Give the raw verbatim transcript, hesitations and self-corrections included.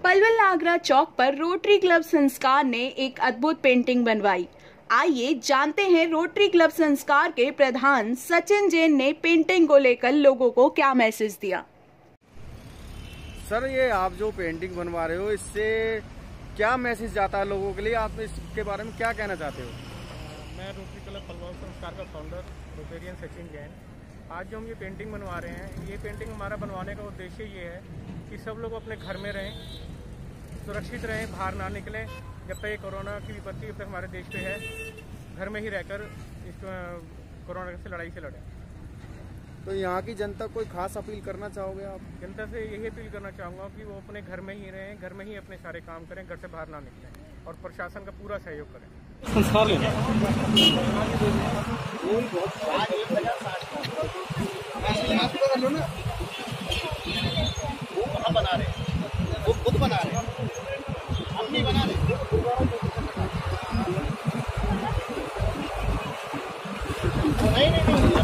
पलवल नागरा चौक पर rotary club संस्कार ने एक अद्भुत पेंटिंग बनवाई। आइए जानते हैं रोटरी क्लब संस्कार के प्रधान सचिन जैन ने पेंटिंग को लेकर लोगों को क्या मैसेज दिया। सर, ये आप जो पेंटिंग बनवा रहे हो, इससे क्या मैसेज जाता है लोगों के लिए? आप इसके बारे में क्या कहना चाहते हो? मैं रोटरी क्लब पलवल संस्कार का फाउंडर रोटेरियन सचिन जैन। आज जो हम ये पेंटिंग बनवा रहे हैं, ये पेंटिंग हमारा बनवाने का उद्देश्य ये है कि सब लोग अपने घर में रहें, सुरक्षित रहें, बाहर ना निकलें। जब तक ये कोरोना की विपत्ति जब तक हमारे देश पे है, घर में ही रहकर इस कोरोना से लड़ाई से लड़ें। तो यहाँ की जनता कोई खास अपील करना चाहोगे आप? जनता से यही अपील करना चाहूँगा कि वो अपने घर में ही रहें, घर में ही अपने सारे काम करें, घर से बाहर ना निकलें और प्रशासन का पूरा सहयोग करें। संस्कार लेना बना रहे, वो खुद बना रहे, हम नहीं बना रहे। नहीं नहीं नहीं